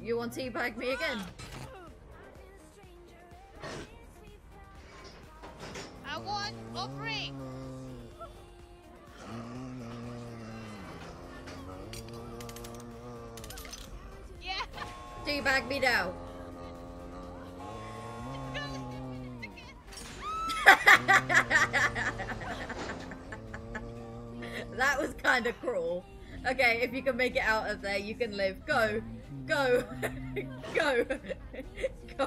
You want to teabag me again? I want offering. Yeah. Teabag me now. That was kind of cruel. Okay, if you can make it out of there, you can live. Go. Go. Go. Go.